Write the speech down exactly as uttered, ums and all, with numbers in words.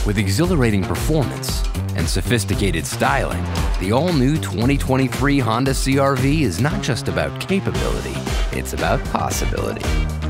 With exhilarating performance and sophisticated styling, the all-new twenty twenty-three Honda C R V is not just about capability, it's about possibility.